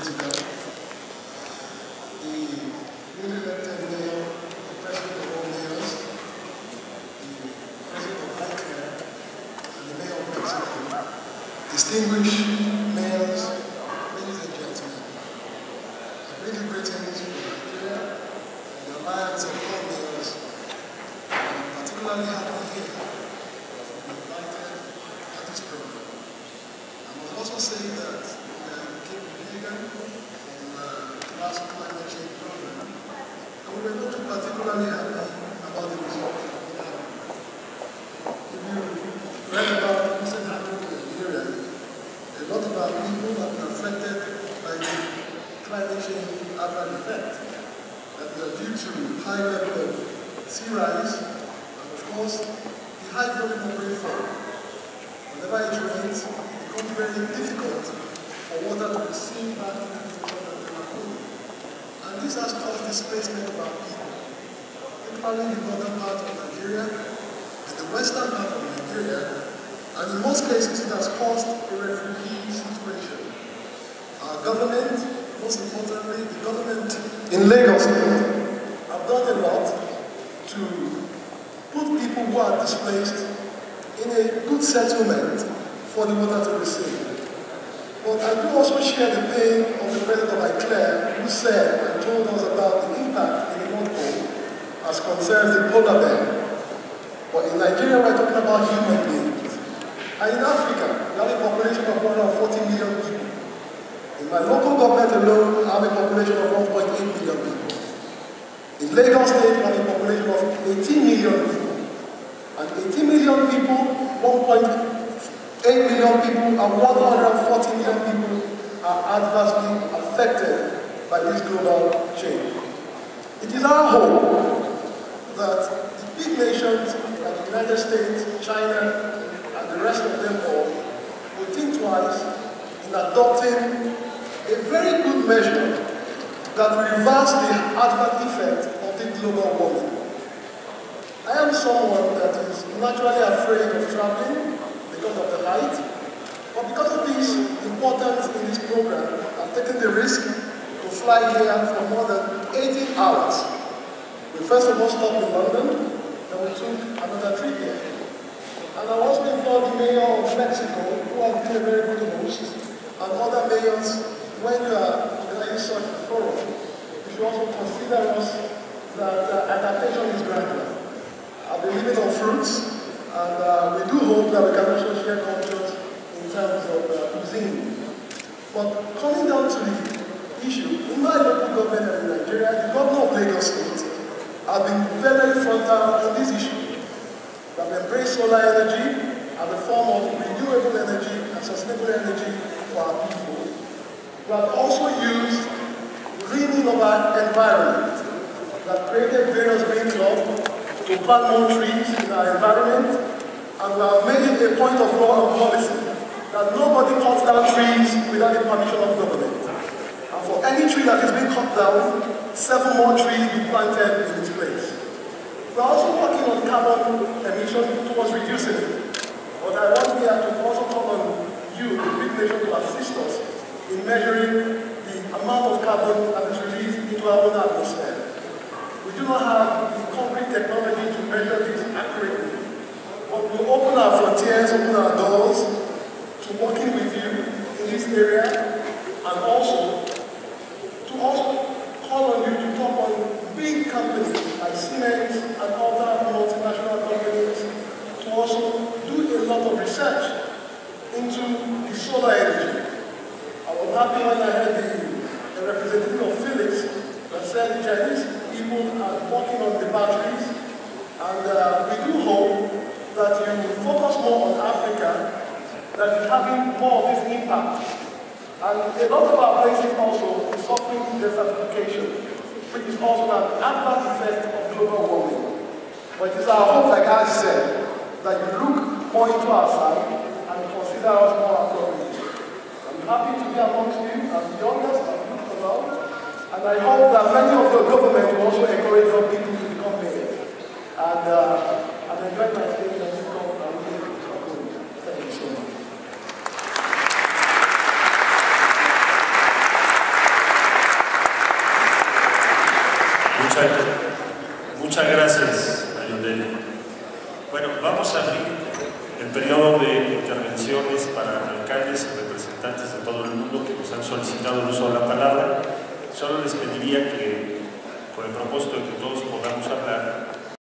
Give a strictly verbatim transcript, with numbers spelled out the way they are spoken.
days ago. The newly elected mayor, the president of all mayors, the president of iCare, and the mayor of Mexico, distinguished mayors, ladies and gentlemen, I bring you greetings from Nigeria, the Alliance of all mayors, and I'm particularly happy here to be invited at this program. I must also say that we are in Cape Hagen on the last climate change program, and we were not particularly happy about the result of the program. If you read about the recent happening in Nigeria, a lot of our people have been affected by the climate change adverse effect that are due to high level of sea rise and, of course, the high volume of rainfall. Whenever it rains, it becomes very difficult for water to receive back into the water that they are in. And this has caused displacement of our people, particularly in the northern part of Nigeria and the western part of Nigeria, and in most cases it has caused a refugee situation. Our government, most importantly the government in Lagos, have done a lot to put people who are displaced in a good settlement for the water to receive. But I do also share the pain of the president of iCare, who said and told us about the impact in the North Pole as concerns the polar bear. But in Nigeria, we're talking about human beings. And in Africa, we have a population of one hundred forty million people. In my local government alone, I have a population of one point eight million people. In Lagos State, we have a population of eighteen million people. And eighteen million people, one point eight million people, and one hundred forty million people are adversely affected by this global change. It is our hope that the big nations like the United States, China, and the rest of them all will think twice in adopting a very good measure that will reverse the adverse effect of the global warming. I am someone that is naturally afraid of traveling because of the height, but because of this importance in this program, I've taken the risk to fly here for more than eighteen hours. We first of all stopped in London, then we took another trip here. And I also employed the mayor of Mexico, who has been a very good host, and other mayors, when you are organizing such a forum, you should also consider us that uh, adaptation is gradual. I've been living on fruits, and uh, we do hope that we can also share cultures in terms of uh, cuisine. But coming down to the issue, in my local government in Nigeria, the governor of Lagos State has been very frontal in this issue. We have embraced solar energy as a form of renewable energy and sustainable energy for our people. We have also used greening of our environment. We have created various green clubs to plant more trees in our environment, and we have made it a point of law and policy that nobody cuts down trees without the permission of government. And for any tree that is being cut down, seven more trees will be planted in its place. We are also working on carbon emission towards reducing it. But I want here to also call on you, the big nation, to assist us in measuring the amount of carbon that is released into our own atmosphere. We do not have the concrete technology to measure this accurately, but we open our frontiers, open our doors to working with you in this area, and also to also call on you to talk on big companies like Siemens and other multinational companies to also do a lot of research into the solar energy. I was happy when I heard the, the representative of Philips that said the Chinese people are working on the batteries, and uh, we do hope that you will focus more on Africa, that is having more of this impact. And a lot of our places also is suffering desertification, which is also an adverse effect of global warming. But it is our hope, like I said, that you look more into our side and consider us more appropriate. I'm happy to be amongst you as the youngest and look around, and I hope that many of your government will also encourage your people to become mayors. And uh, I've enjoyed my stay in this conference. Thank you so much. Muchas gracias, Ayondele. Bueno, vamos a abrir el periodo de intervenciones para alcaldes y representantes de todo el mundo que nos han solicitado el uso de la palabra. Solo les pediría que, con el propósito de que todos podamos hablar,